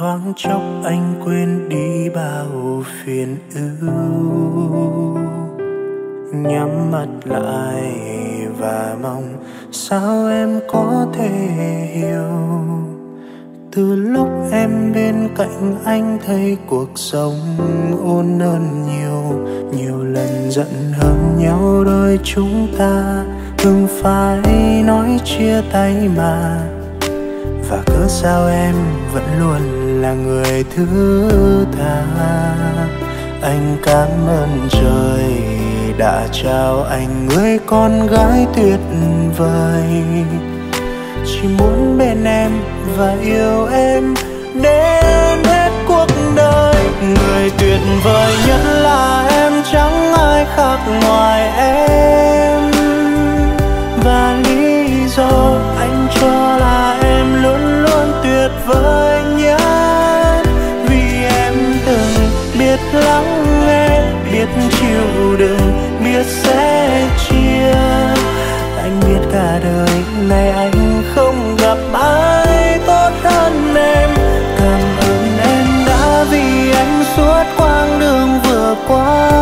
thoáng chốc anh quên đi bao phiền ưu, nhắm mắt lại và mong sao em có thể hiểu. Từ lúc em bên cạnh anh thấy cuộc sống ôn hơn nhiều. Nhiều lần giận hờn nhau đôi chúng ta thường phải nói chia tay mà. Và cớ sao em vẫn luôn là người thứ tha. Anh cảm ơn trời đã trao anh người con gái tuyệt vời. Chỉ muốn bên em và yêu em đến hết cuộc đời. Người tuyệt vời nhất là em, chẳng ai khác ngoài em. Và lý do anh cho là em luôn luôn tuyệt vời nhất, vì em từng biết lắng nghe, biết chịu đựng, biết sẻ chia. Anh biết cả đời này anh không gặp ai tốt hơn em. Cảm ơn em đã vì anh suốt quãng đường vừa qua,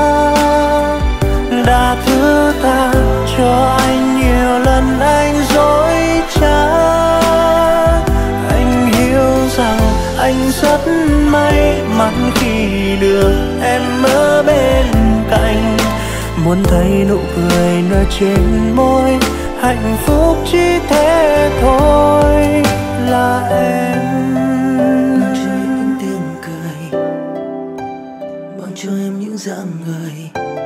đã thứ tha cho anh nhiều lần anh dối trá. Anh hiểu rằng anh rất may mắn khi được em ở bên cạnh. Muốn thấy nụ cười nở trên môi, hạnh phúc chỉ thế thôi là em. Mang cho em những tiếng cười, mang cho em những dáng người,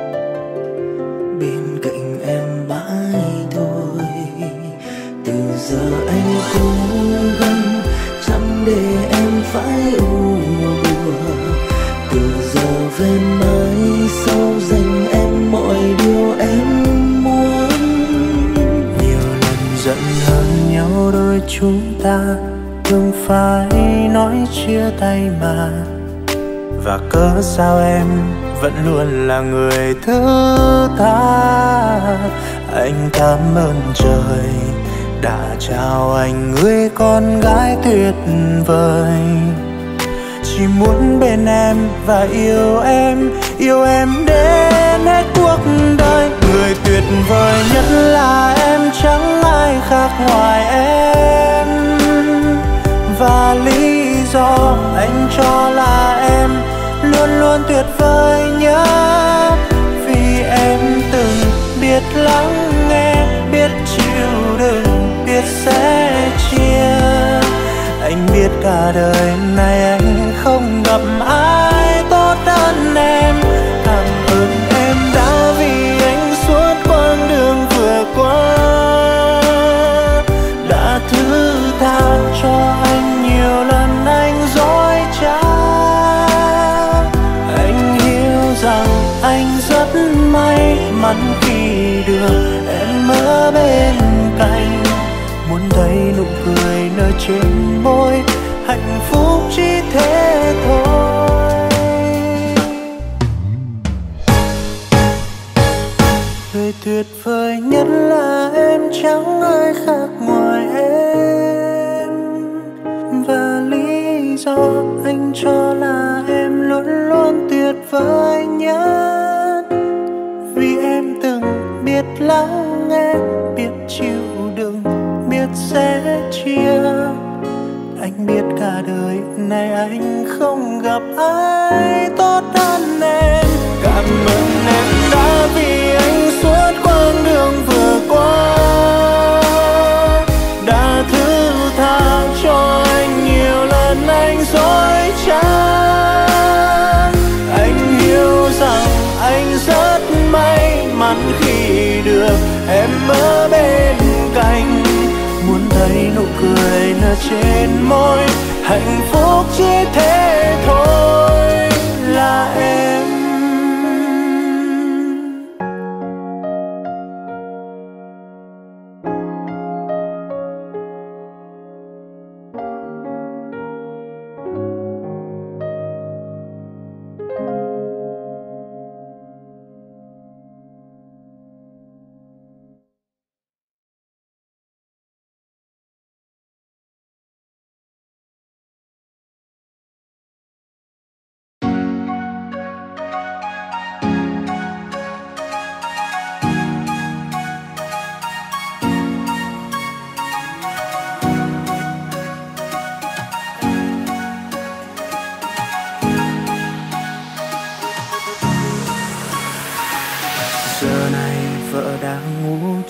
bên cạnh em mãi thôi. Từ giờ anh cố gắng chẳng để em phải u buồn. Từ giờ về mai sau dành em mọi điều em muốn. Nhiều lần giận hờn nhau đôi chúng ta thường phải nói chia tay mà. Và cớ sao em vẫn luôn là người thứ tha. Anh cảm ơn trời đã trao anh người con gái tuyệt vời. Chỉ muốn bên em và yêu em đến hết cuộc đời. Người tuyệt vời nhất là em, chẳng ai khác ngoài em. Và lý do anh cho là em luôn luôn tuyệt vời nhất, vì em từng biết lắng nghe, biết chịu đựng, biết sẻ chia. Anh biết cả đời này anh không gặp ai tốt hơn em. Cảm ơn em đã vì anh suốt quãng đường vừa qua, đã thứ tha cho anh nhiều lần anh dối trá. Anh hiểu rằng anh rất may mắn khi được em ở bên cạnh. Muốn thấy nụ cười nở trên môi, hạnh phúc chỉ thế thôi. Người tuyệt vời nhất là em, chẳng ai khác ngoài em. Và lý do anh cho là em luôn luôn tuyệt vời nhất, vì em từng biết lắng nghe, biết chịu đựng, biết sẻ chia. Anh biết cả đời này anh không gặp ai tốt hơn em. Cảm ơn em đã vì anh suốt quãng đường vừa qua, đã thứ tha cho anh nhiều lần anh dối trá. Anh hiểu rằng anh rất may mắn khi được em ở bên cạnh. Muốn thấy nụ cười nở trên môi, hạnh phúc chỉ thế thôi là em.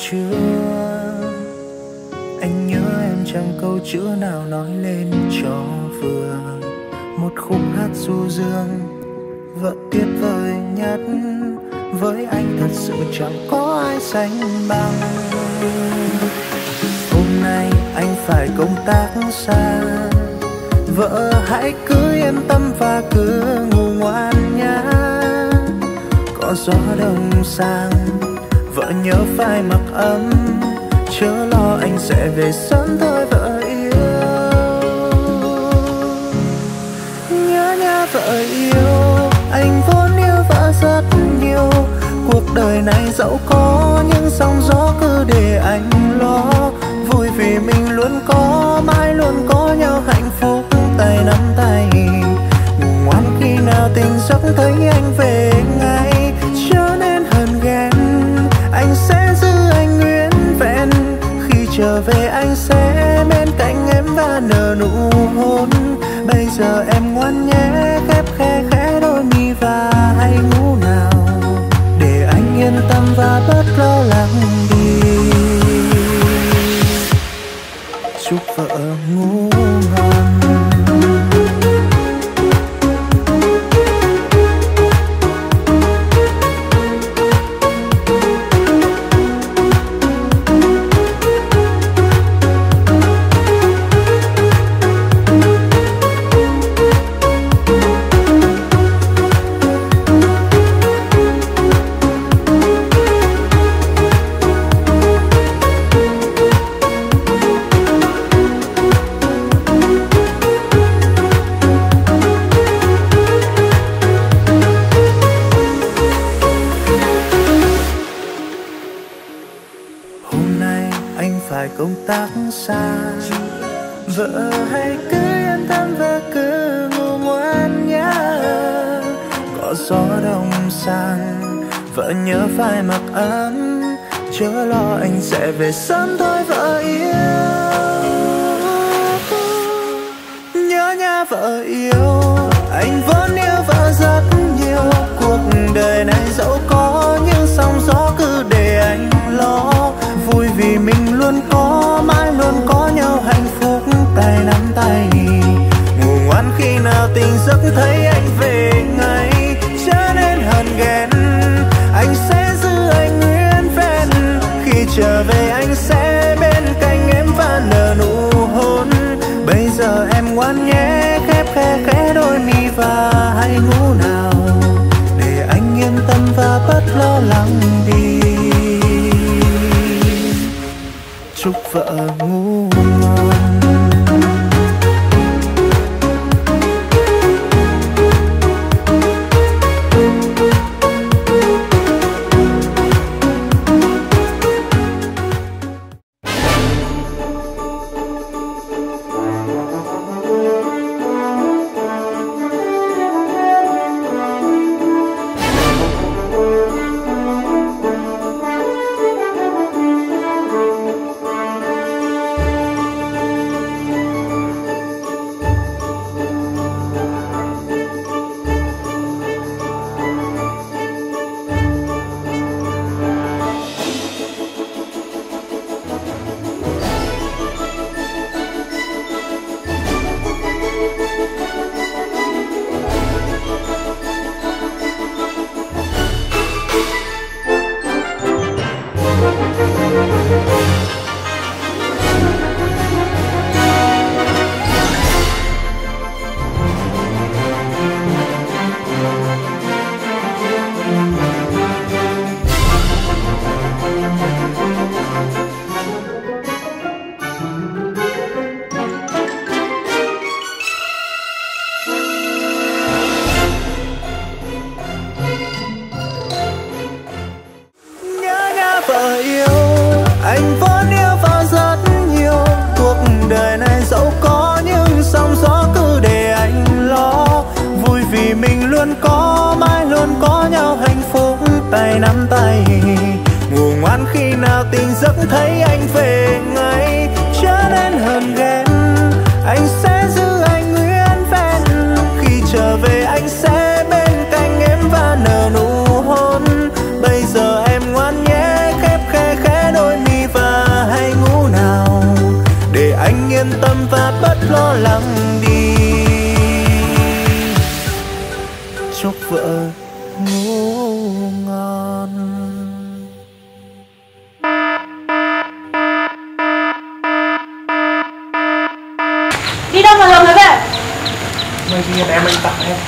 chưa? Anh nhớ em chẳng câu chữ nào nói lên cho vừa. Một khúc hát du dương vợ tuyệt vời nhất, với anh thật sự chẳng có ai sánh bằng. Hôm nay anh phải công tác xa, vợ hãy cứ yên tâm và cứ ngủ ngoan nhé. Có gió đông sang, vợ nhớ phải mặc ấm, chớ lo anh sẽ về sớm thôi vợ yêu. Nhớ nha vợ yêu, anh vốn yêu vợ rất nhiều. Cuộc đời này dẫu có những sóng gió cứ để anh lo. Vui vì mình luôn có, mãi luôn có nhau hạnh phúc tay nắm tay. Ngủ ngoan khi nào tỉnh giấc thấy anh về ngay, chớ nên hờn ghen, anh sẽ giữ anh nguyên vẹn. Khi trở về anh sẽ bên cạnh em và nở nụ hôn. Bây giờ em ngoan nhé, khép khe khẽ đôi mi và hãy ngủ nào, để anh yên tâm và bớt lo lắng đi. Chúc vợ ngủ ngon. Công tác xa, vợ hãy cứ yên tâm và cứ ngủ ngoan nhé. Có gió đông sang, vợ nhớ phải mặc ấm, chớ lo anh sẽ về sớm thôi vợ yêu. Nhớ nha vợ yêu, anh vốn yêu vợ rất nhiều. Cuộc đời này dẫu có những sóng gió cứ để anh lo. Vui vì mình luôn có, mãi luôn có nhau hạnh phúc tay nắm tay. Ngủ ngoan khi nào tỉnh giấc thấy anh về ngay, chớ nên hờn ghen, anh sẽ giữ anh nguyên vẹn. Khi trở về anh sẽ bên cạnh em và nở nụ hôn. Bây giờ em ngoan nhé, khép khe khẽ đôi mi và hãy ngủ nào, để anh yên tâm và bớt lo lắng đi. Chúc vợ ngủ ngon. tay nắm tay, ngủ ngoan khi nào tỉnh giấc thấy anh về ngay. Chớ nên hờn ghen, anh sẽ giữ anh nguyên vẹn. Khi trở về anh sẽ bên cạnh em và nở nụ hôn. Bây giờ em ngoan nhé, khép khe khẽ đôi vợ ngủ ngon. Đi đâu mà lồng mới về? Mấy kia em anh tặng em.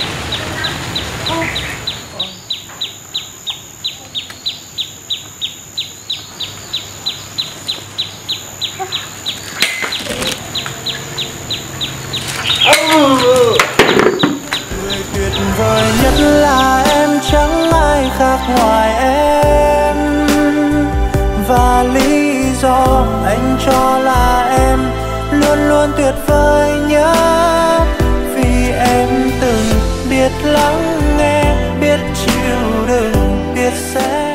Người tuyệt vời nhất là em, chẳng ai khác ngoài em. Và lý do anh cho là em luôn luôn tuyệt vời nhất, vì em từng biết lắng nghe, biết chịu đựng, biết sẽ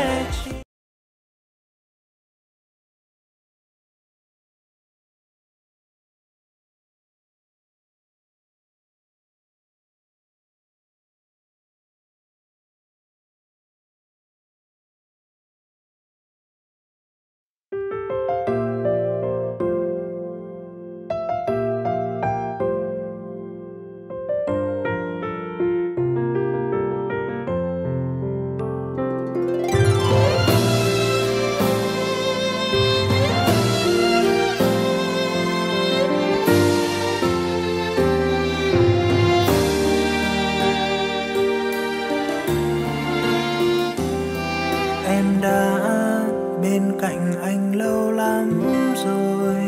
em đã bên cạnh anh lâu lắm rồi.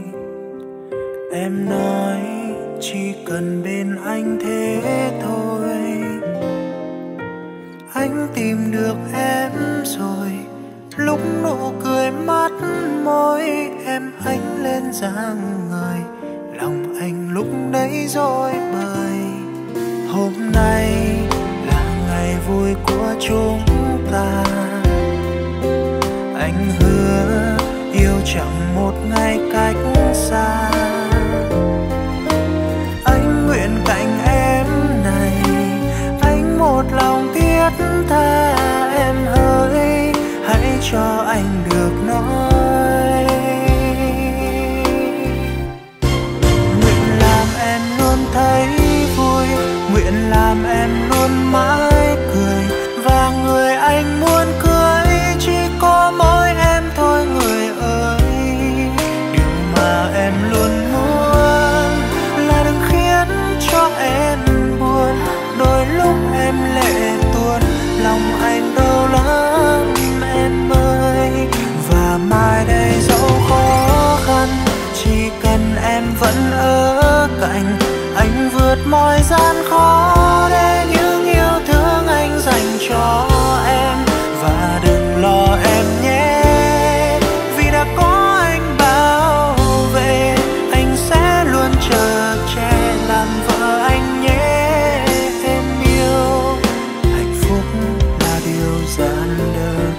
Em nói chỉ cần bên anh thế thôi. Anh tìm được em rồi, lúc nụ cười mắt môi em ánh lên dáng người, lòng anh lúc đấy rối bời. Hôm nay là ngày vui của chúng ta, anh hứa yêu chẳng một ngày cách xa. Anh nguyện cạnh em này, anh một lòng thiết tha. Em hỡi hãy cho anh được nói, nguyện làm em luôn thấy vui, nguyện làm em luôn mãi cười. Và người anh muốn cưới chỉ có mỗi em thôi người ơi. Điều mà em luôn muốn là đừng khiến cho em buồn. Đôi lúc em lệ tuôn, lòng anh đau lắm em ơi. Và mai đây dẫu khó khăn, chỉ cần em vẫn ở cạnh, anh vượt mọi gian khó để những yêu thương anh dành cho em. Và đừng lo em nhé, vì đã có anh bảo vệ, anh sẽ luôn chở che làm vợ anh nhé. Em yêu hạnh phúc là điều giản đơn.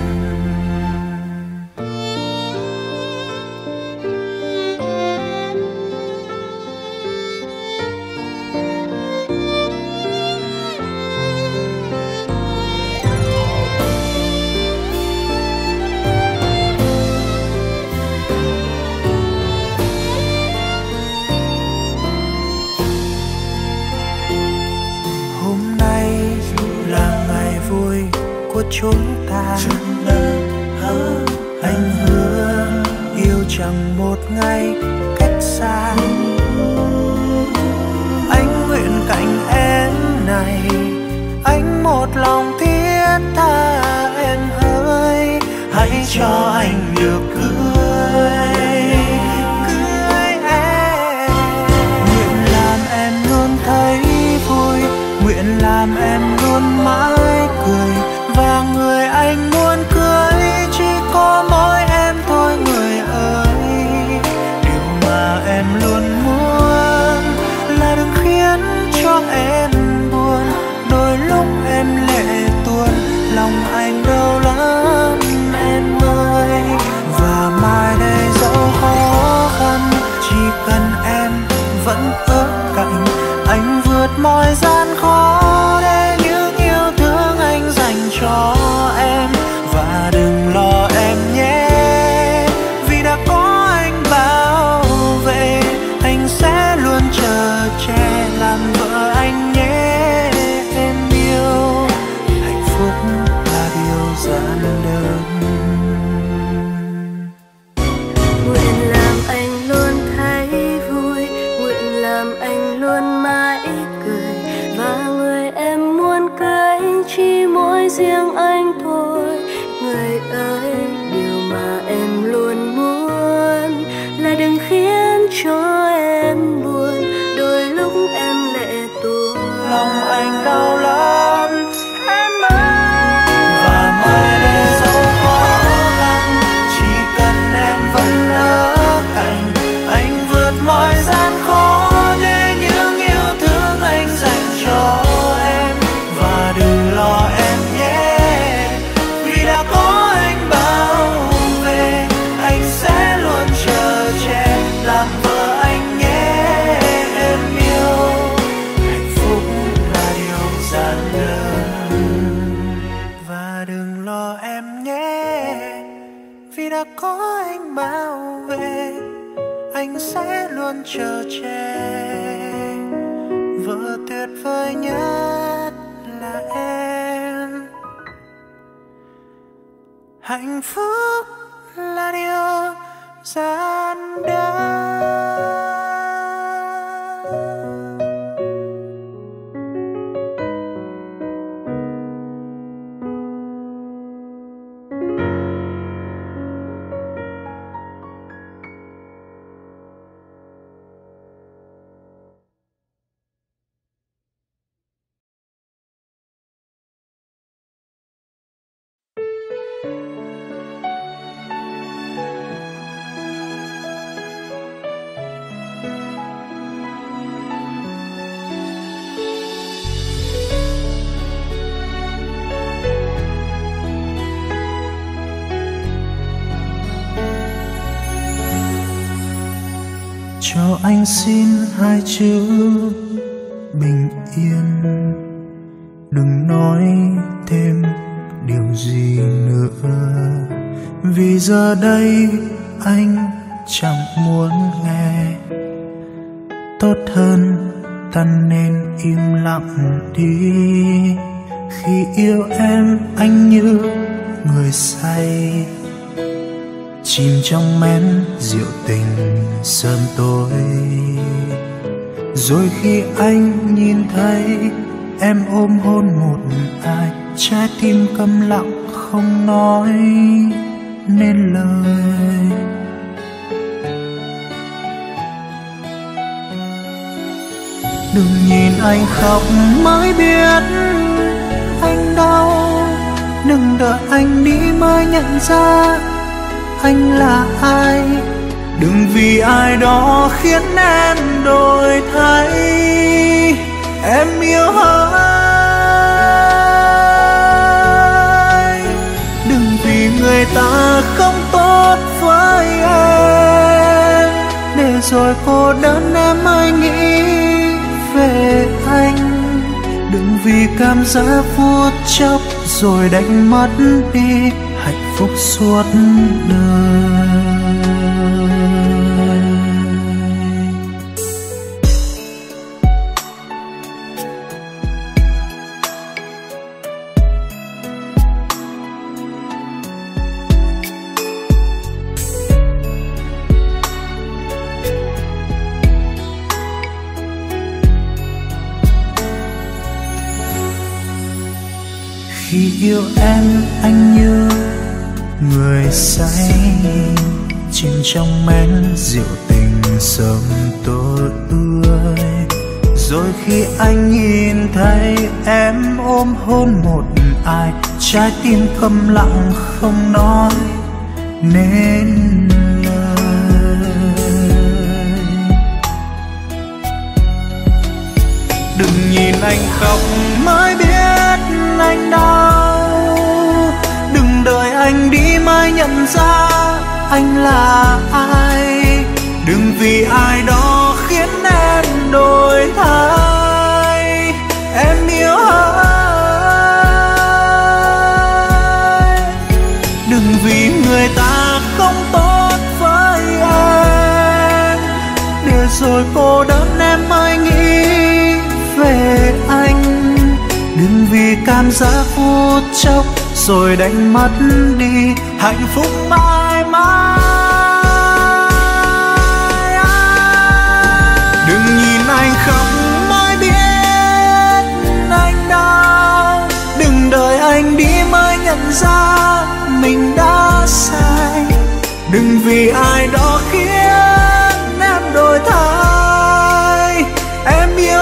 Của chúng ta, anh hứa yêu chẳng một ngày cách xa. Anh nguyện cạnh em này, anh một lòng thiết tha. Em ơi hãy cho anh được cưới em. Nguyện làm em luôn thấy vui, nguyện làm em luôn mãi cười. Và người anh muốn cưới chỉ có mỗi em thôi người ơi. Điều mà em luôn muốn là đừng khiến cho em buồn. Đôi lúc em lệ tuôn, lòng anh đau lắm em ơi. Và mai đây dẫu khó khăn, chỉ cần em vẫn ở cạnh, anh vượt mọi gian khó để những yêu thương anh dành cho em. Và đừng lo em nhé, vì đã có anh bảo vệ, anh sẽ luôn chở che làm vợ anh nhé. Em luôn mãi cười, và người em muốn cưới chỉ mỗi riêng anh thôi. Người ơi, điều mà em luôn muốn là đừng khiến cho em buồn. Đôi lúc em lệ tuôn, lòng anh đau lắm em ơi. Và mai đây dẫu khó khăn, chỉ cần em vẫn ở cạnh, anh vượt mọi gian khó để những yêu thương anh dành cho em. Và đừng lo em nhé, vì đã có anh bảo vệ, anh sẽ luôn chờ che làm vợ anh nhé. Em yêu hạnh phúc là điều giản đơn. Và đừng lo em nhé, vì đã có anh bảo vệ, anh sẽ luôn chờ che. Vợ tuyệt vời nhất là em, hạnh phúc là điều giản đơn. Cho anh xin hai chữ bình yên, đừng nói thêm điều gì nữa, vì giờ đây anh chẳng muốn nghe. Tốt hơn ta nên im lặng đi. Khi yêu em anh như người say, chìm trong men rượu tình sớm tối. Rồi khi anh nhìn thấy em ôm hôn một ai, trái tim câm lặng không nói nên lời. Đừng nhìn anh khóc mới biết anh đau, đừng đợi anh đi mới nhận ra anh là ai. Đừng vì ai đó khiến em đổi thay. Em yêu ai, đừng vì người ta không tốt với em, để rồi cô đơn em mới nghĩ về anh. Đừng vì cảm giác phút chốc rồi đánh mất đi hạnh phúc suốt đời. Khi yêu em anh như người say, chìm trong men rượu tình sớm tối ươi. Rồi khi anh nhìn thấy em ôm hôn một ai, trái tim câm lặng không nói nên lời. Đừng nhìn anh khóc mới biết anh đau, đừng đợi anh đi mới nhận ra anh là ai. Đừng vì ai đó khiến em đổi thay. Em yêu ai, đừng vì người ta không tốt với em, để rồi cô đơn em mới nghĩ về anh. Đừng vì cảm giác phút chốc rồi đánh mất đi hạnh phúc mãi mãi. Đừng nhìn anh không mới biết anh đau. Đừng đợi anh đi mới nhận ra mình đã sai. Đừng vì ai đó khiến em đổi thay. Em yêu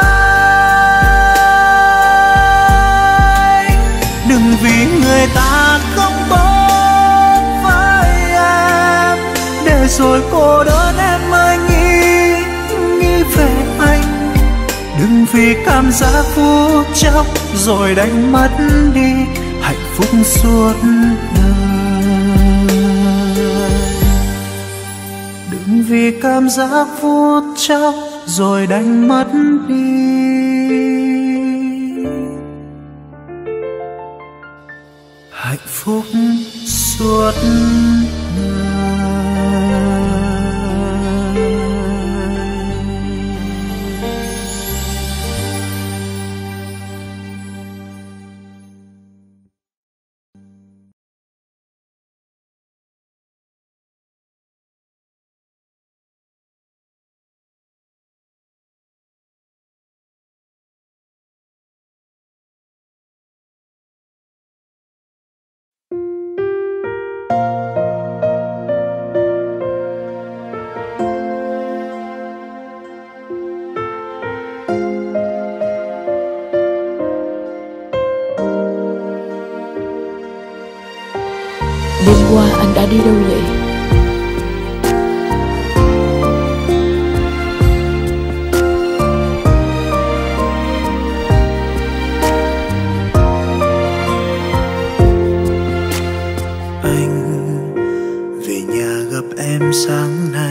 anh. Đừng vì người ta không tốt với em, để rồi cô đơn em mới nghĩ về anh. Đừng vì cảm giác phút chốc rồi đánh mất đi hạnh phúc suốt đời. Đừng vì cảm giác phút chốc rồi đánh mất đi hạnh phúc suốt đời. Đêm qua anh đã đi đâu vậy? Anh về nhà gặp em sáng nay.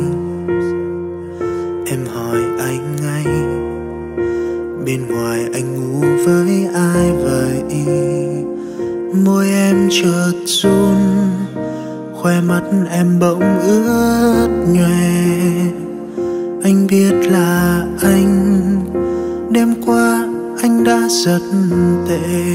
Em hỏi anh ngay, bên ngoài anh ngủ với ai vậy? Môi em chợt run, khoe mắt em bỗng ướt nhòe. Anh biết là anh, đêm qua anh đã rất tệ.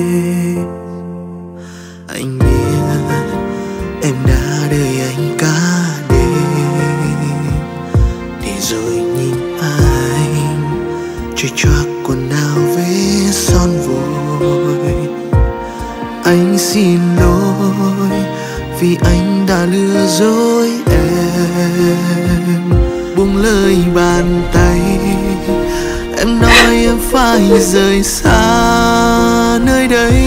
Anh biết em đã đợi anh cả đêm, để rồi nhìn anh trôi choác quần áo với son vội. Anh xin lỗi vì anh đã lừa dối em. Buông lời bàn tay, em nói em phải rời xa nơi đây.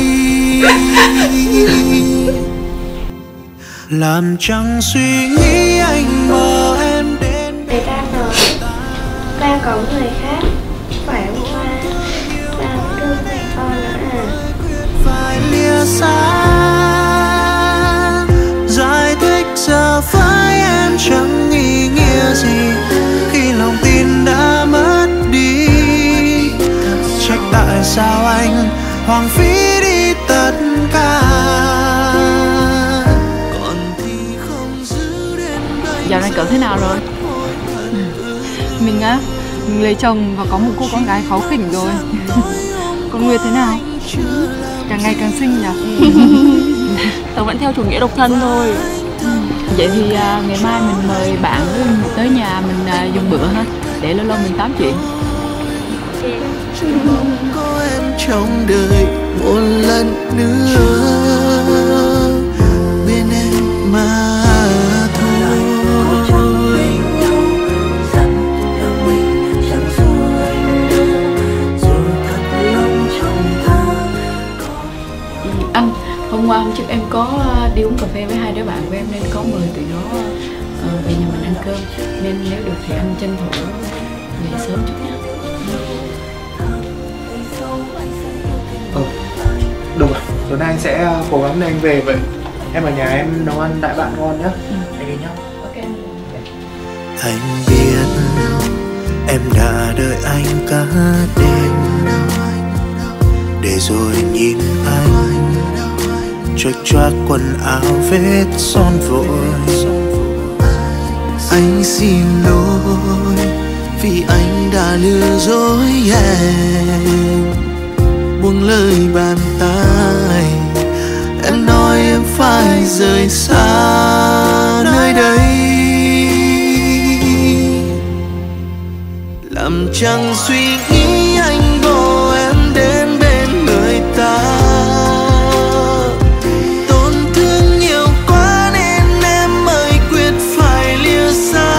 Làm chẳng suy nghĩ anh mơ em đến. Để ra rồi, đang có người khác. Phải hôm qua đang đưa về con nữa à? Phải lìa xa, giải thích giờ với em chẳng ý nghĩa gì khi lòng tin đã mất đi. Trách tại sao anh hoang phí đi tất cả, còn thì không giữ đến bây. Dạo này cậu thế nào rồi? Mình á, mình lấy chồng và có một cô con gái kháu khỉnh rồi. Còn Nguyệt thế nào? Càng ngày càng xinh nhỉ? Tớ vẫn theo chủ nghĩa độc thân thôi. Vậy thì ngày mai mình mời bạn tới nhà mình dùng bữa ha, để lâu lâu mình tám chuyện. Có em trong đời một lần nữa bên em mà thôi. Anh, hôm qua hôm trước em có đi uống cà phê với hai đứa bạn của em nên có mời tụi nó về nhà mình ăn cơm. Nên nếu được thì anh tranh thủ về sớm chút nhé. Được rồi, tối nay anh sẽ cố gắng để anh về vậy. Em ở nhà em nấu ăn đại bạn ngon nhá. Anh đi nhá. Ok. Anh biết em đã đợi anh cả đêm, để rồi nhìn anh trách choác quần áo vết son vội. Anh xin lỗi vì anh đã lừa dối em. Buông lời bàn tay, em nói em phải rời xa nơi đây. làm chẳng suy nghĩ anh bỏ em đến bên người ta. Tổn thương nhiều quá nên em mới quyết phải lìa xa.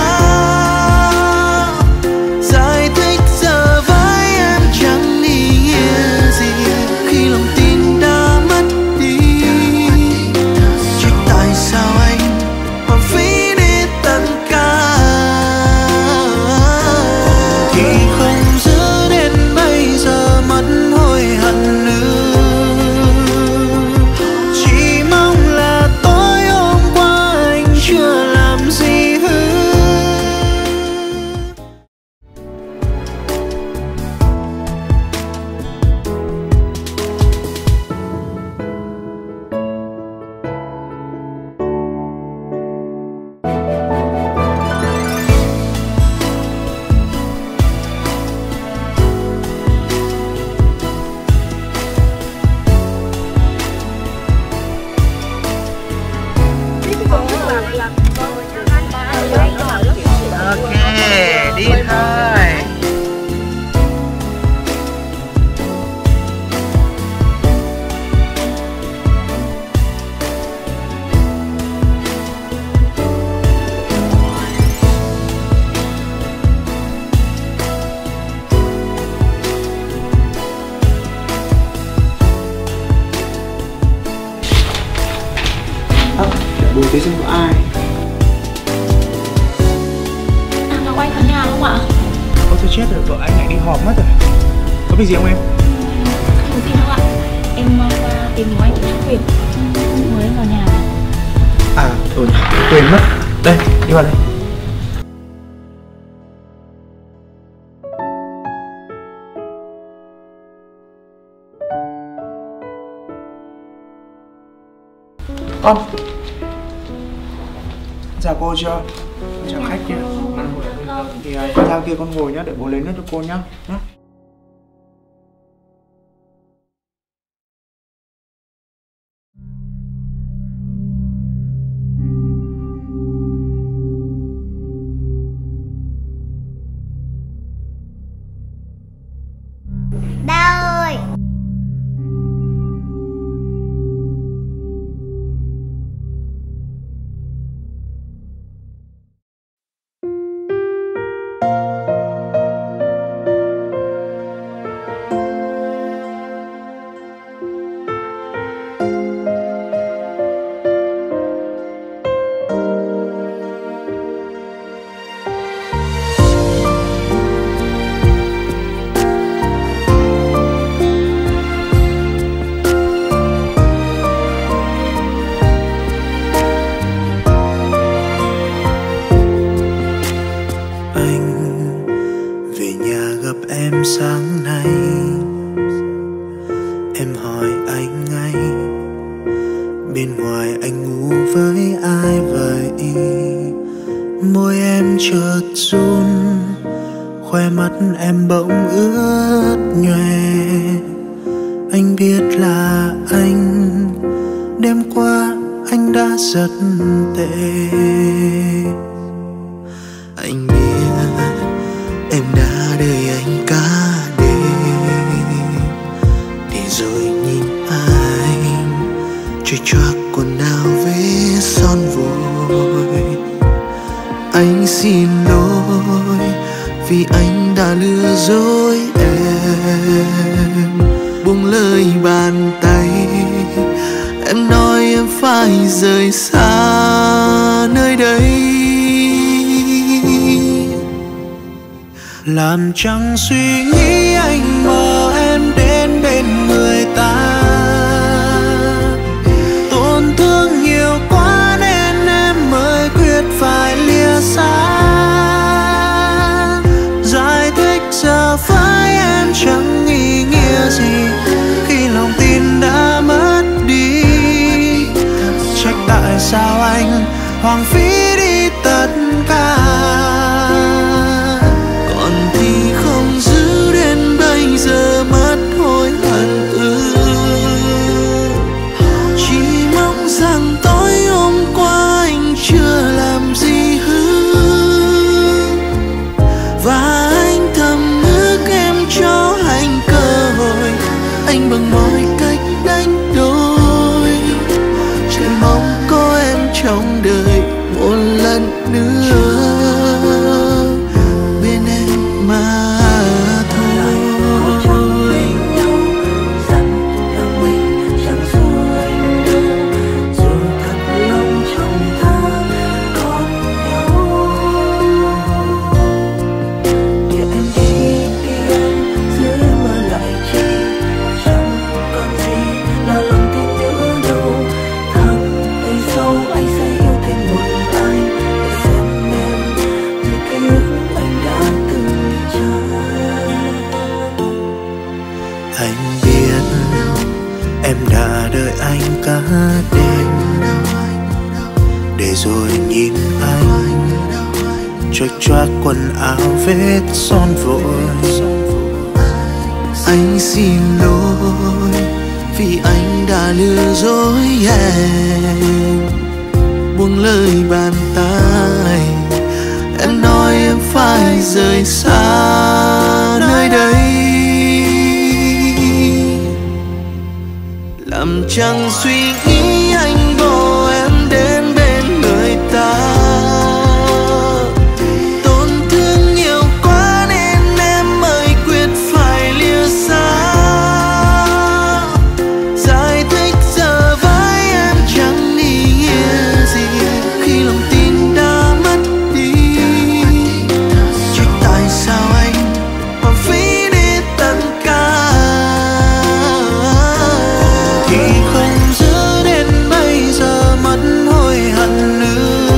Giải thích giờ với em chẳng ý nghĩa gì khi lòng tin đã mất đi. Trách tại sao anh hoang phí đi tất cả. Thì không giữ đến bây giờ mất hối hận nữa. Chỉ mong là tối hôm qua anh chưa làm gì hư. Ok, đi thôi. Bùi tí xem có ai. Ngọc Anh ở nhà không ạ? Ôi tôi chết rồi, vợ anh lại đi họp mất rồi. Có việc gì không em? Không có gì đâu ạ. Em qua tìm Ngọc Anh chút việc. Mới vào nhà. À, quên mất. Đây, đi vào đây. Con. Chào cô chưa? Chào khách kia. Thì con ra kia con ngồi nhá, để bố lấy nước cho cô nhá. Ba ơi. Sáng nay em hỏi anh ngay, bên ngoài anh ngủ với ai vậy? Môi em chợt run, khoe mắt em bỗng ướt nhòe. Anh biết là anh đêm qua anh đã rất tệ. Anh biết em đã đợi anh cả đêm, để rồi nhìn anh trôi choác quần áo với son vội. Anh xin lỗi vì anh đã lừa dối em, buông lời bàn tay. Em nói em phải rời xa nơi đây, làm chẳng suy nghĩ anh mơ em đến bên người ta. Tổn thương nhiều quá nên em mới quyết phải lìa xa. Giải thích giờ với em chẳng ý nghĩa gì khi lòng tin đã mất đi. Trách tại sao anh hoang phí đi tất cả. Và anh thầm đêm để rồi nhìn anh choạch choác quần áo vết son vội. Anh xin lỗi vì anh đã lừa dối em, buông lời bàn tay. Em nói em phải rời xa nơi đây, làm chẳng suy nghĩ anh bỏ em đến bên người ta. Tổn thương nhiều quá nên em mới quyết phải lìa xa. Giải thích giờ với em chẳng ý nghĩa gì khi lòng tin đã mất đi. Chứ tại sao anh bỏ phí đi tất cả, thì không giữ đến bây giờ mất hối hận nữa.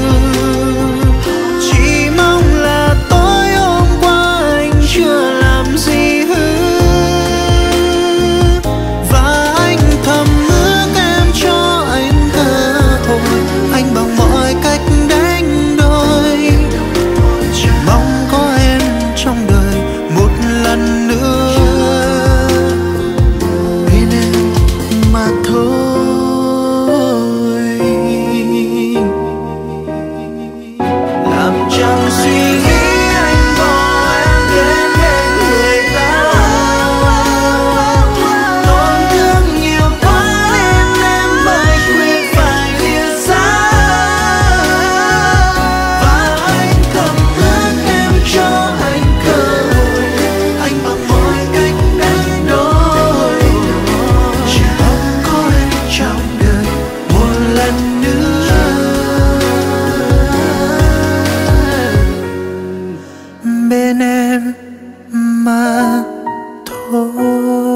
Chỉ mong là tối hôm qua anh chưa làm gì hư, và anh thầm ước em cho anh cơ hội. Anh bằng mọi cách đánh đổi, chỉ mong có em trong đời một lần nữa. bên em mà thôi. Làm chẳng suy nghĩ anh bỏ em đến bên người ta. Tổn thương nhiều quá nên em mới quyết phải lìa xa. Và anh thầm ước em cho anh cơ hội. Anh bằng mọi cách đánh đổi, chỉ mong có em trong đời một lần nữa. Bên em mà thôi.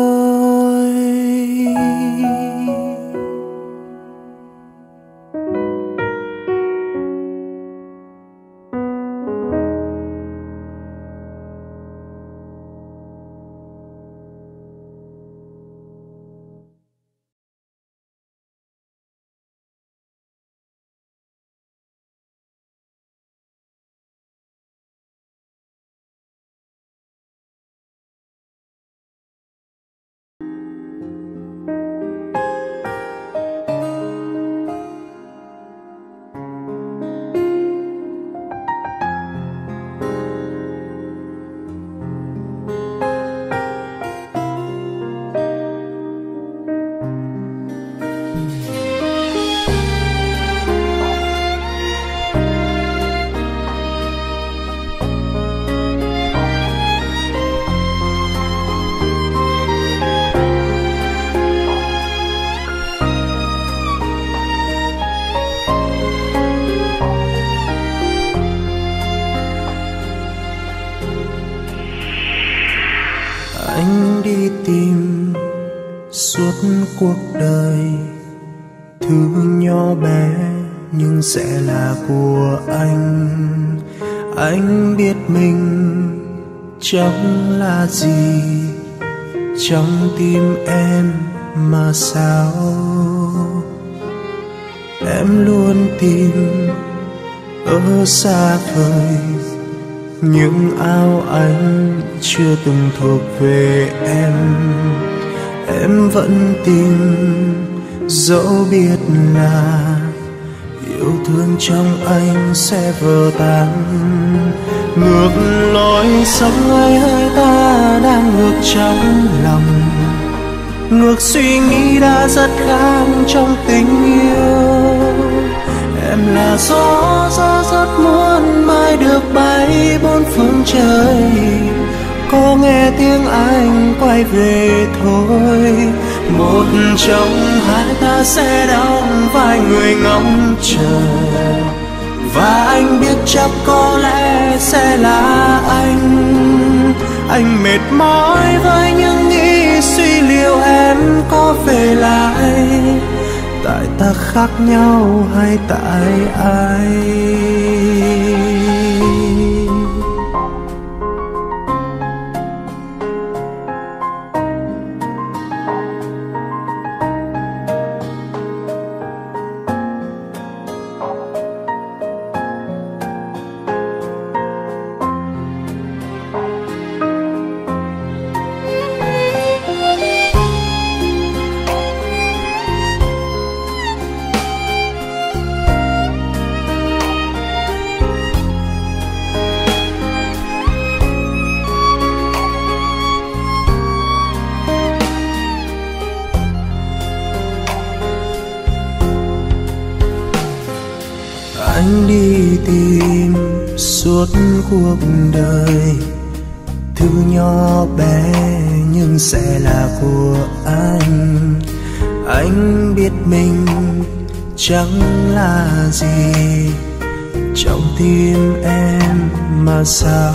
Anh đi tìm suốt cuộc đời thứ nhỏ bé nhưng sẽ là của anh. Anh biết mình chẳng là gì trong tim em mà sao em luôn tìm ở xa vời những áo anh chưa từng thuộc về em. Em vẫn tìm dẫu biết là yêu thương trong anh sẽ vỡ tan. Ngược lối sống ấy hai ta đang ngược trong lòng, ngược suy nghĩ đã rất khác trong tình yêu. Em là gió rất muốn mai được bay bốn phương trời, có nghe tiếng anh quay về thôi. Một trong hai ta sẽ đóng vai người ngóng chờ, và anh biết chắc có lẽ sẽ là anh. Anh mệt mỏi với những nghĩ suy liệu em có về lại. Tại ta khác nhau hay tại ai? tìm suốt cuộc đời, thứ nhỏ bé nhưng sẽ là của anh. Anh biết mình chẳng là gì trong tim em mà sao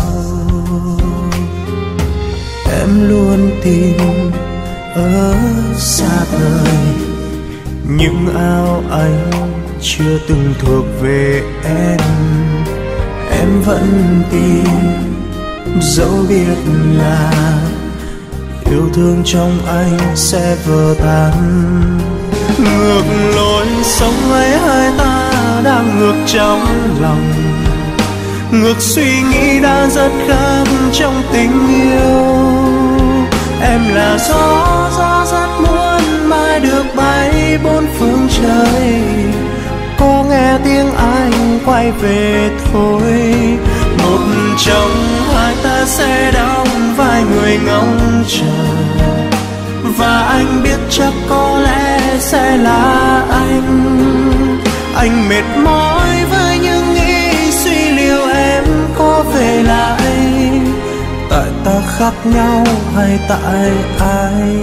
em luôn tìm ở xa vời những áo anh chưa từng thuộc về em. Em vẫn tìm dẫu biết là yêu thương trong anh sẽ vỡ tan. Ngược lối sống ấy hai ta đang ngược trong lòng, ngược suy nghĩ đã rất khác trong tình yêu. Em là gió rất muốn mai được bay bốn phương trời, có nghe tiếng anh quay về thôi. Một trong hai ta sẽ đóng vai người ngóng chờ, và anh biết chắc có lẽ sẽ là anh. Anh mệt mỏi với những nghĩ suy liệu em có về lại, tại ta khác nhau hay tại ai?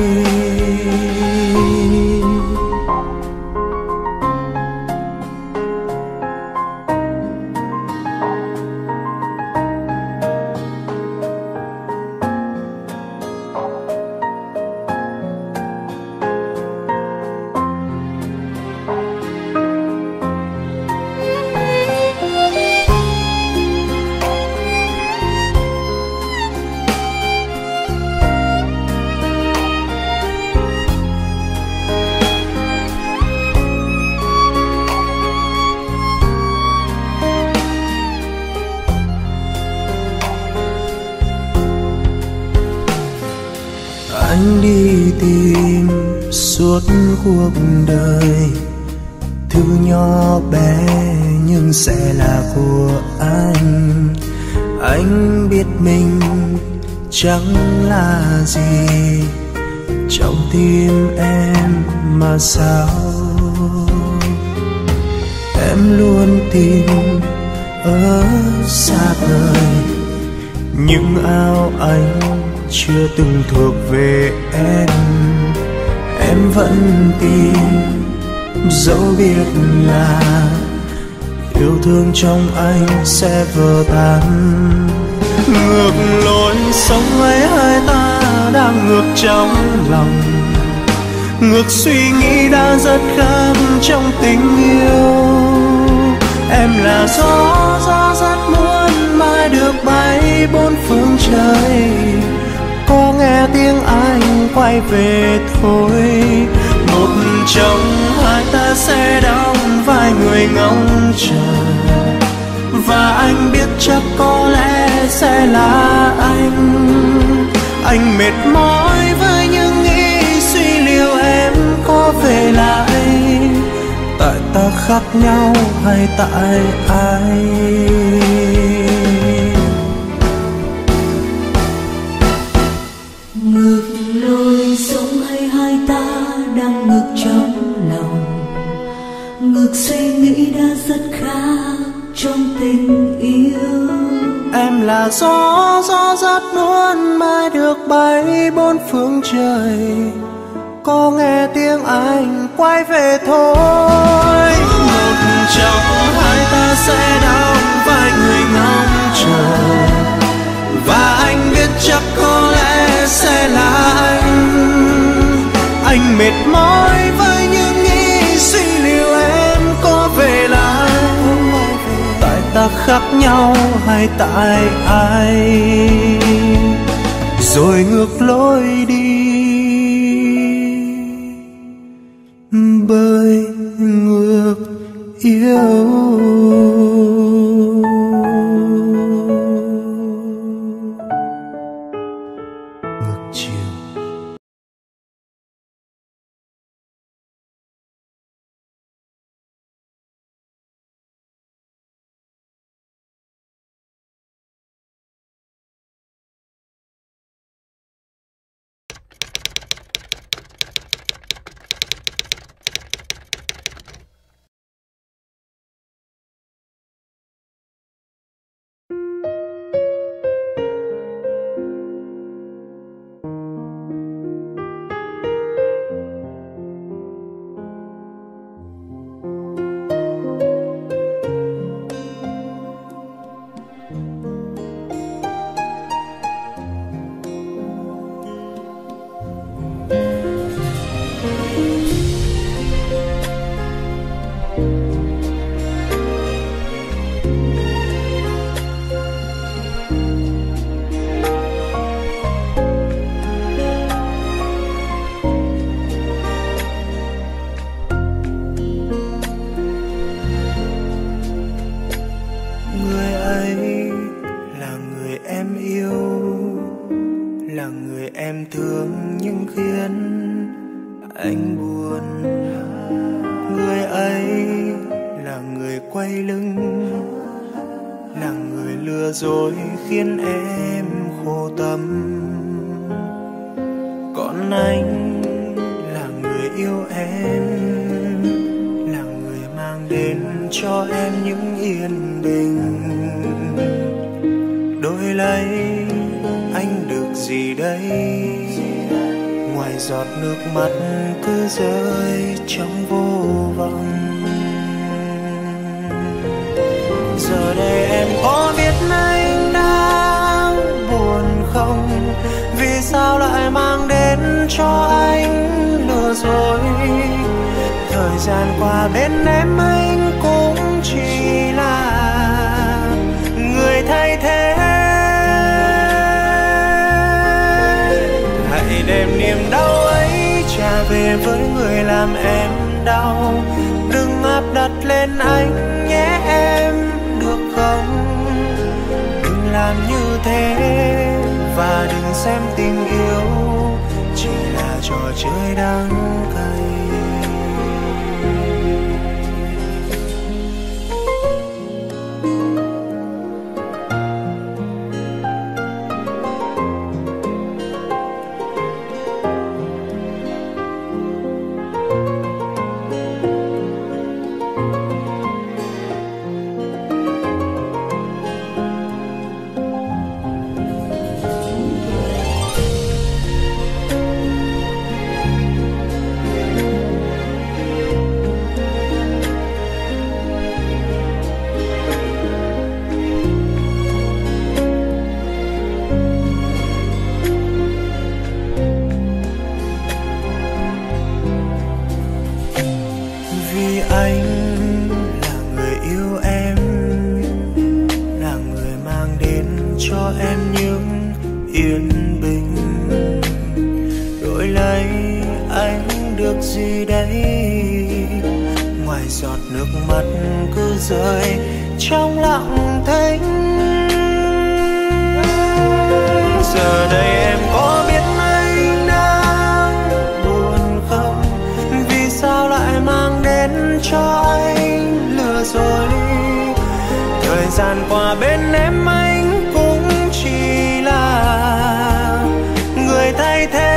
Anh đi tìm suốt cuộc đời, thứ nhỏ bé nhưng sẽ là của anh. Anh biết mình chẳng là gì trong tim em mà sao em luôn tìm ở xa vời những áo anh chưa từng thuộc về em. Em vẫn tìm dẫu biết là yêu thương trong anh sẽ vỡ tan. Ngược lối sống ấy hai ta đang ngược trong lòng, ngược suy nghĩ đã rất khác trong tình yêu. Em là gió rất muốn mai được bay bốn phương trời, có nghe tiếng anh quay về thôi. Một trong hai ta sẽ đóng vai người ngóng chờ, và anh biết chắc có lẽ sẽ là anh. Anh mệt mỏi với những nghĩ suy liệu em có về lại, tại ta khác nhau hay tại ai? Ngược lối sống hay hai ta đang ngược trong lòng, ngược suy nghĩ đã rất khác trong tình yêu. Em là gió rất muốn mai được bay bốn phương trời, có nghe tiếng anh quay về thôi. Một trong hai ta sẽ đóng vai người ngóng chờ, và anh biết chắc có lẽ sẽ là anh. Anh mệt mỏi với những nghĩ suy liệu em có về lại, tại ta khác nhau hay tại ai? Rồi ngược lối đi bởi ngược yêu. là người em thương nhưng khiến anh buồn. Người ấy là người quay lưng, là người lừa dối khiến em khổ tâm. Còn anh là người yêu em, là người mang đến cho em những yên bình. Đổi lấy anh được gì đây, ngoài giọt nước mắt cứ rơi trong vô vọng. Giờ đây em có biết anh đang buồn không? Vì sao lại mang đến cho anh lừa dối? Thời gian qua bên em anh cũng chỉ là người thay thế. Hãy đem niềm đau ấy trả về với người làm em đau. Đừng áp đặt lên anh nhé em, được không? Đừng làm như thế và đừng xem tình yêu chỉ là trò chơi đắng cay. Vì anh là người yêu em, là người mang đến cho em những yên bình. Đổi lấy anh được gì đây, ngoài giọt nước mắt cứ rơi trong lặng thinh. Giờ đây em có biết anh đang buồn không? Vì sao lại mang đến cho anh lừa dối? Thời gian qua bên em anh cũng chỉ là người thay thế.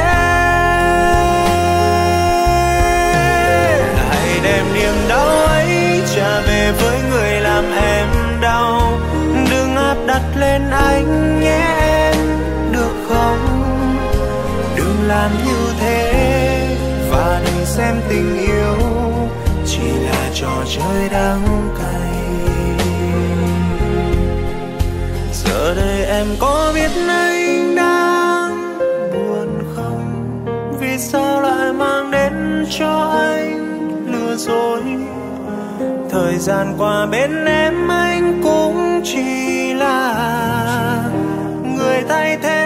Hãy đem niềm đau ấy trả về với người làm em đau. Đừng áp đặt lên anh nhé em, được không? Đừng làm như thế và đừng xem tình yêu chỉ là trò chơi đắng cay. Giờ đây em có biết anh đang buồn không? Vì sao lại mang đến cho anh lừa dối? Thời gian qua bên em anh cũng chỉ là người thay thế.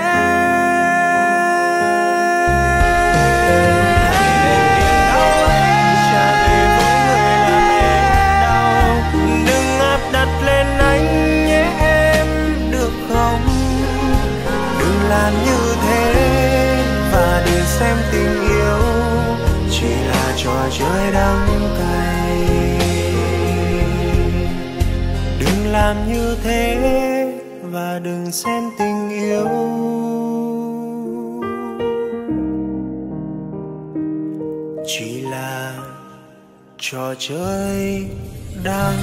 Làm như thế và đừng xem tình yêu chỉ là trò chơi đắng cay. Đừng làm như thế và đừng xem tình yêu chỉ là trò chơi đắng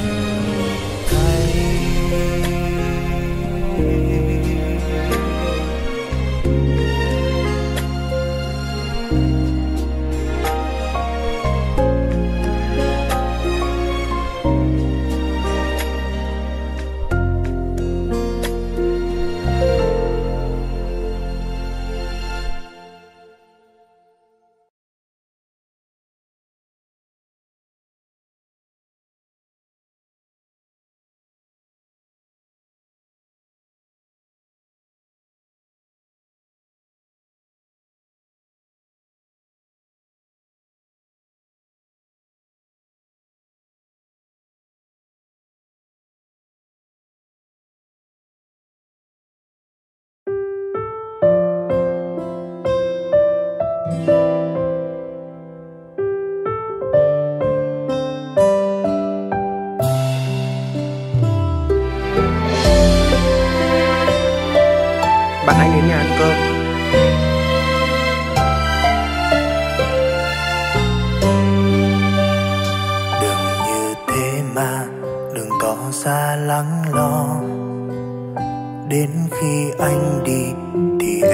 cay.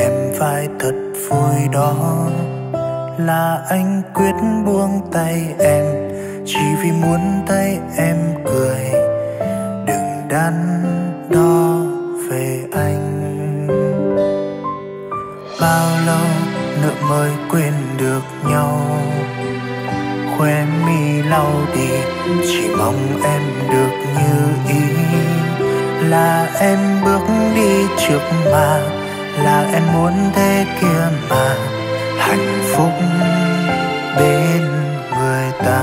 em vai thật vui đó là anh quyết buông tay em, chỉ vì muốn thấy em cười. Đừng đắn đo về anh. Bao lâu nữa mới quên được nhau, khóe mi lau đi, chỉ mong em được như ý. Là em bước đi trước mà, là em muốn thế kia mà, hạnh phúc bên người ta.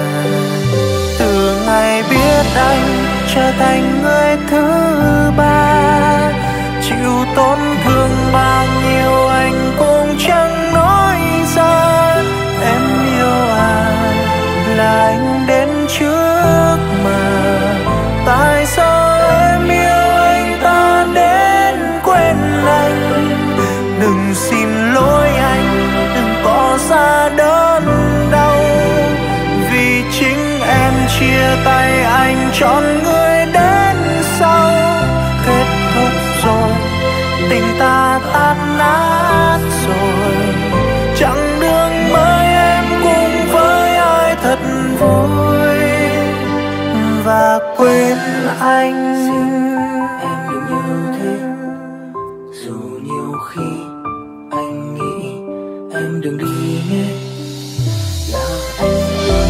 Từ ngày biết anh trở thành người thứ ba, chịu tổn thương bao nhiêu anh cũng chẳng nói ra. Em yêu à, là anh đến trước mà, tại sao em yêu anh ta đến quên anh. Đừng xin lỗi anh, đừng có xa đớn đau, vì chính em chia tay anh chọn người đến sau. Kết thúc rồi, tình ta tan nát rồi, chặng đường mới em cùng với ai thật vui và quên anh. Em đừng như thế, dù nhiều khi anh nghĩ em đừng đi nhé, là anh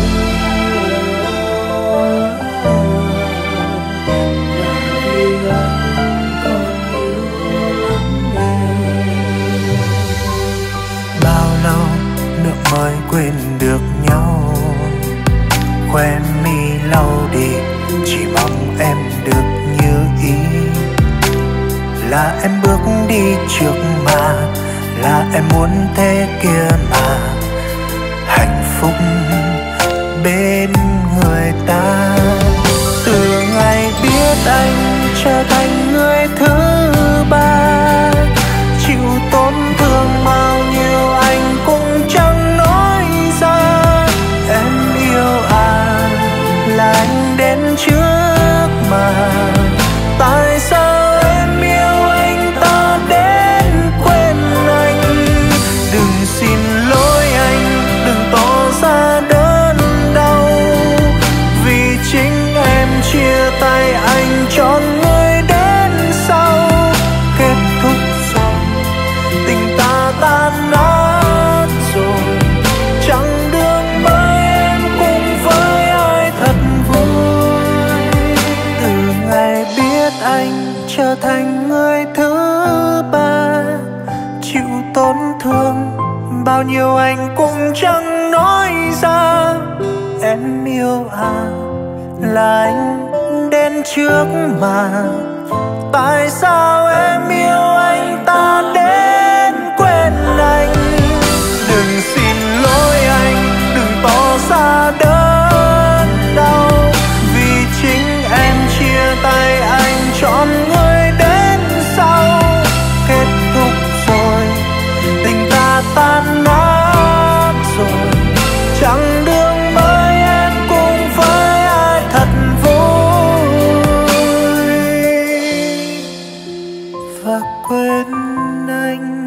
mới quên được nhau. Khóe mi lau đi, chỉ mong em được như ý. Là em bước đi trước mà, là em muốn thế kia mà, hạnh phúc bên người ta. Từ ngày biết anh trở thành người thứ ba, chịu tổn thương bao nhiêu anh cũng chẳng nói ra. Em yêu à, là anh đến trước mà, tại sao em yêu anh ta đến quên anh. Đừng xin lỗi anh, đừng tỏ ra đớn đau, vì chính em chia tay anh chọn người đến sau. Kết thúc rồi, tình ta tan nát rồi, chặng đường mới em cùng với ai thật vui. Từ ngày biết anh trở thành người thứ ba, chịu tổn thương bao nhiêu anh cũng chẳng nói ra. Em yêu à, là anh đến trước mà, tại sao em yêu anh ta đến quên anh. Đừng xin lỗi anh, đừng tỏ ra đớn đau, vì chính em chia tay anh chọn người đến sau. Kết thúc rồi, tình ta tan nát rồi, chặng đường mới em cùng với ai thật vui và quên anh.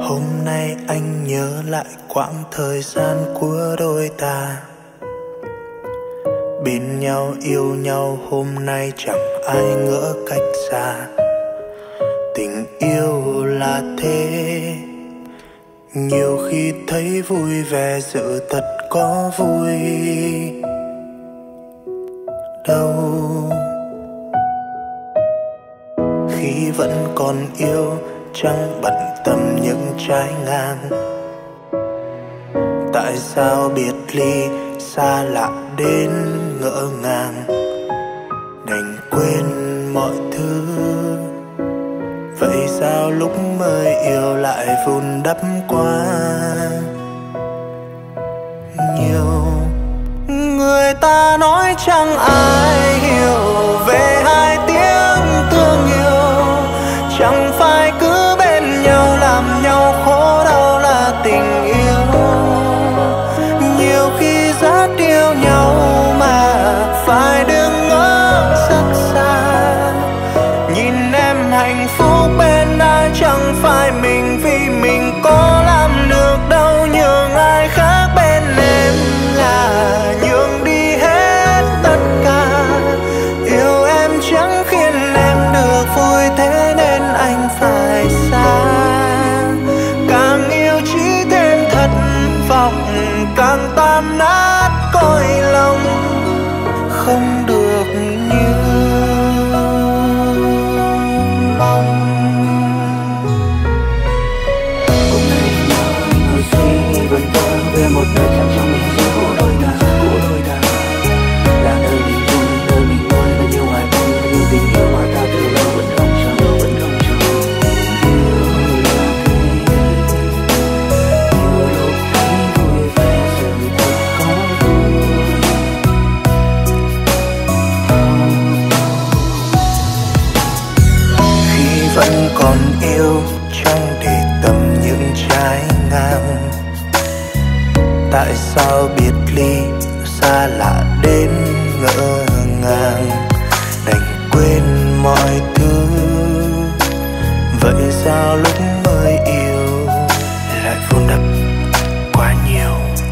Hôm nay anh nhớ lại quãng thời gian của đôi ta, bên nhau yêu nhau hôm nay chẳng ai ngỡ cách xa. Tình yêu là thế, nhiều khi thấy vui vẻ sự thật có vui đâu. Khi vẫn còn yêu chẳng bận tâm những trái ngang, tại sao biệt ly xa lạ đến ngỡ ngàng. Đành quên mọi thứ, vậy sao lúc mới yêu lại vun đắp quá nhiều. Người ta nói chẳng ai hiểu về hai tiếng thương yêu, chẳng phải cứ bên nhau làm nhau khổ đau là tình yêu. Nhiều khi rất yêu nhau mà phải đứng ở rất xa. Nhìn em hạnh phúc bên ai chẳng phải mình, vì mình có làm được đâu nhường ai khác. Bên em là nhường đi hết tất cả, yêu em chẳng khiến em được vui, thế nên anh phải xa. Càng yêu chỉ thêm thất vọng, càng tan nát cõi lòng, không được như mong. Hôm nay nhớ ngồi suy vần vơ về một nơi chẳng trong mình riêng của đôi ta, là nơi mình vui, nơi mình nuôi bao nhiêu hoài bão, bao nhiêu tình yêu mà ta từ lâu vẫn không chờ. Yêu là thế, yêu lúc thấy vui vẻ sự thật có vui. Khi vẫn còn yêu chẳng để tâm những trái ngang, tại sao biệt ly xa lạ đến ngỡ ngàng. Đành quên mọi thứ, vậy sao lúc mới yêu lại vun đắp quá nhiều.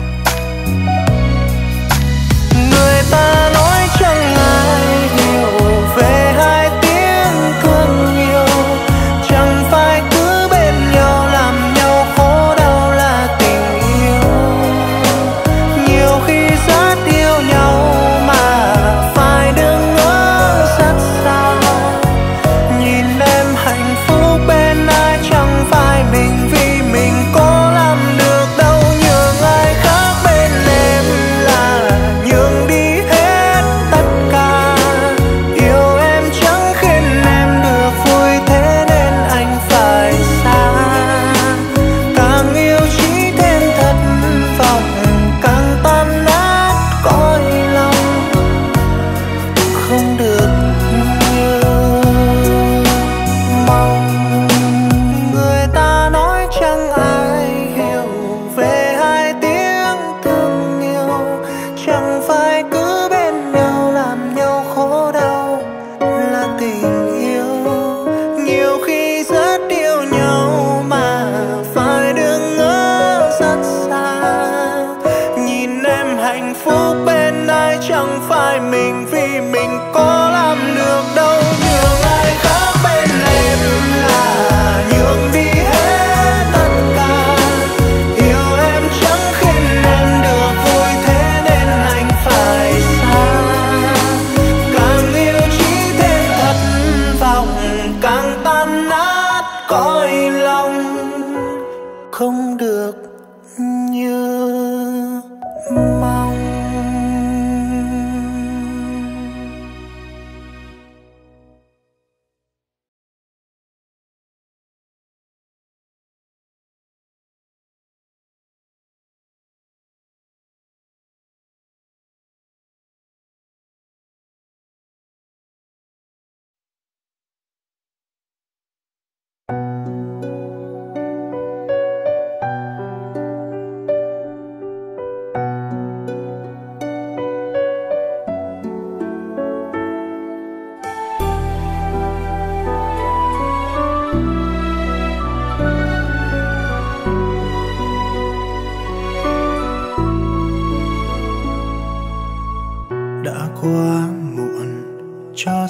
Người ta nói chẳng ai hiểu về hai tiếng thương yêu, chẳng phải cứ bên nhau làm nhau khổ đau là tình yêu. Nhiều khi rất yêu nhau mà phải đứng ở rất xa. Nhìn em hạnh phúc bên ai chẳng phải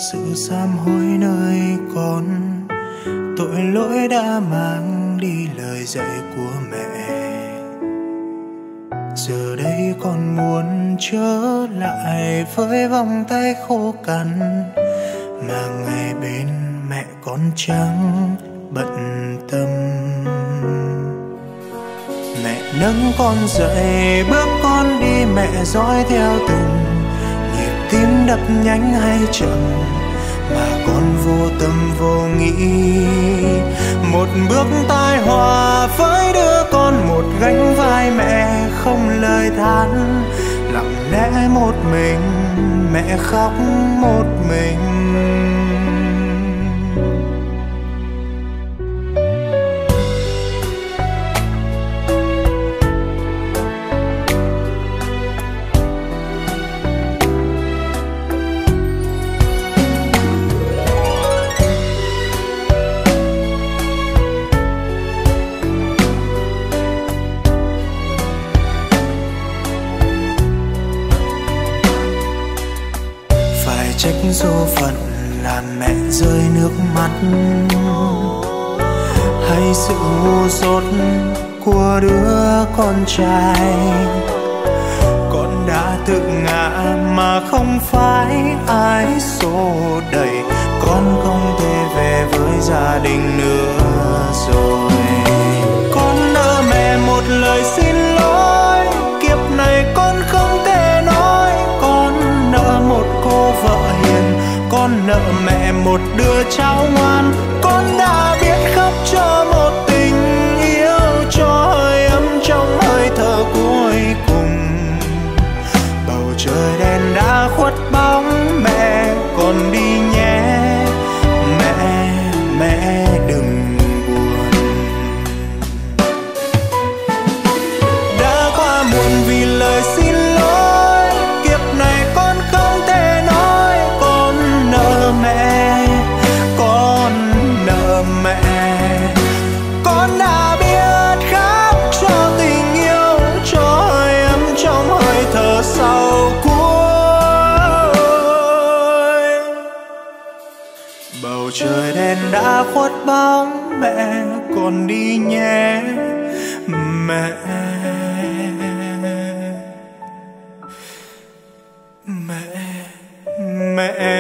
sự sám hối nơi con. Tội lỗi đã mang đi lời dạy của mẹ. Giờ đây con muốn trở lại với vòng tay khô cằn, mà ngày bên mẹ con chẳng bận tâm. Mẹ nâng con dậy bước con đi, mẹ dõi theo từng nhịp tim đập nhanh hay chậm, mà con vô tâm vô nghĩ. Một bước tai họa với đứa con, một gánh vai mẹ không lời than. Lặng lẽ một mình mẹ khóc một mình. Trách số phận làm mẹ rơi nước mắt, hay sự ngu dốt của đứa con trai. Con đã tự ngã mà không phải ai xô đẩy. Con không thể về với gia đình nữa rồi. Con nợ mẹ một lời xin lỗi, kiếp này con không thể nói. Con nợ một cô vợ hiền, con nợ mẹ một đứa cháu ngoan. Con đã biết khóc cho một tình yêu, cho hơi ấm trong hơi thở cuối cùng. Bầu trời đen đã khuất bóng mẹ, con đi nhé mẹ, mẹ đừng buồn. Đã qua muộn vì lời xin lỗi, kiếp này con không thể nói. Con nợ mẹ, con nợ mẹ. Con đã biết khóc cho tình yêu, cho hơi ấm trong hơi thở sau cuối. Bầu trời đen đã khuất bóng mẹ, con đi nhé mẹ, mẹ, mẹ.